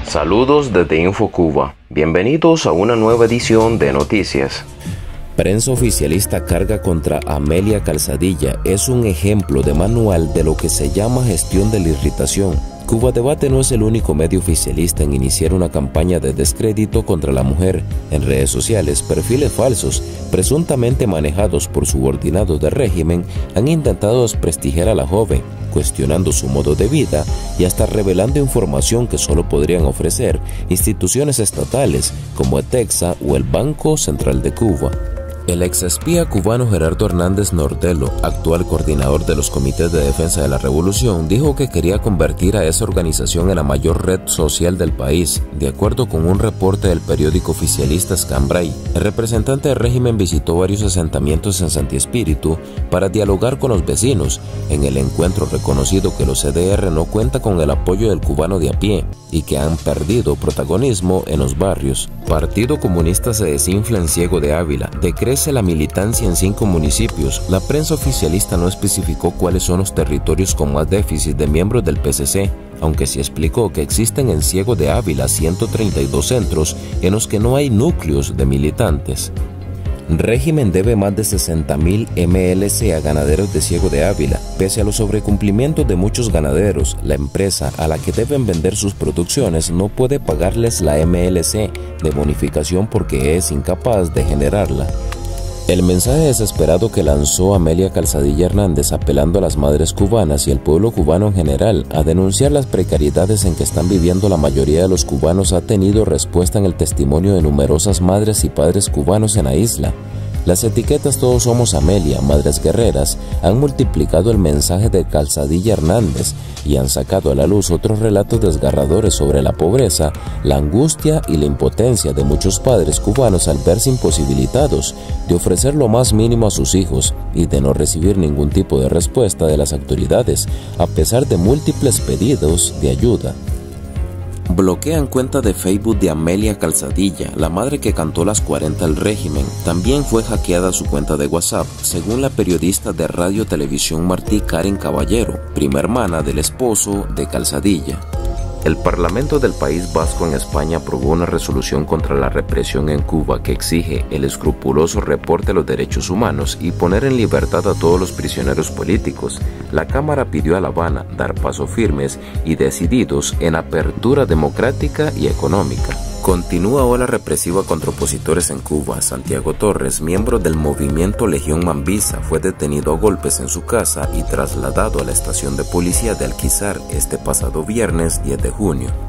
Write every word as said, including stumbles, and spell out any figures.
Saludos desde InfoCuba. Bienvenidos a una nueva edición de Noticias. Prensa oficialista carga contra Amelia Calzadilla. Es un ejemplo de manual de lo que se llama gestión de la irritación. Cuba Debate no es el único medio oficialista en iniciar una campaña de descrédito contra la mujer. En redes sociales, perfiles falsos, presuntamente manejados por subordinados del régimen, han intentado desprestigiar a la joven, cuestionando su modo de vida y hasta revelando información que solo podrían ofrecer instituciones estatales como ETEXA o el Banco Central de Cuba. El exespía cubano Gerardo Hernández Nordelo, actual coordinador de los comités de defensa de la revolución, dijo que quería convertir a esa organización en la mayor red social del país, de acuerdo con un reporte del periódico oficialista Scambray. El representante del régimen visitó varios asentamientos en Santi Espíritu para dialogar con los vecinos. En el encuentro reconocido que los C D R no cuenta con el apoyo del cubano de a pie y que han perdido protagonismo en los barrios. Partido Comunista se desinfla en Ciego de Ávila, decrece la militancia en cinco municipios. La prensa oficialista no especificó cuáles son los territorios con más déficit de miembros del P C C, aunque sí explicó que existen en Ciego de Ávila ciento treinta y dos centros en los que no hay núcleos de militantes. Régimen debe más de sesenta mil M L C a ganaderos de Ciego de Ávila. Pese a los sobrecumplimientos de muchos ganaderos, la empresa a la que deben vender sus producciones no puede pagarles la M L C de bonificación porque es incapaz de generarla. El mensaje desesperado que lanzó Amelia Calzadilla Hernández apelando a las madres cubanas y al pueblo cubano en general a denunciar las precariedades en que están viviendo la mayoría de los cubanos ha tenido respuesta en el testimonio de numerosas madres y padres cubanos en la isla. Las etiquetas Todos Somos Amelia, Madres Guerreras, han multiplicado el mensaje de Calzadilla Hernández y han sacado a la luz otros relatos desgarradores sobre la pobreza, la angustia y la impotencia de muchos padres cubanos al verse imposibilitados de ofrecer lo más mínimo a sus hijos y de no recibir ningún tipo de respuesta de las autoridades, a pesar de múltiples pedidos de ayuda. Bloquean cuenta de Facebook de Amelia Calzadilla, la madre que cantó las cuarenta al régimen. También fue hackeada su cuenta de WhatsApp, según la periodista de Radio Televisión Martí Karen Caballero, prima hermana del esposo de Calzadilla. El Parlamento del País Vasco en España aprobó una resolución contra la represión en Cuba que exige el escrupuloso reporte de los derechos humanos y poner en libertad a todos los prisioneros políticos. La Cámara pidió a La Habana dar pasos firmes y decididos en apertura democrática y económica. Continúa ola represiva contra opositores en Cuba. Santiago Torres, miembro del movimiento Legión Mambisa, fue detenido a golpes en su casa y trasladado a la estación de policía de Alquizar este pasado viernes diez de junio.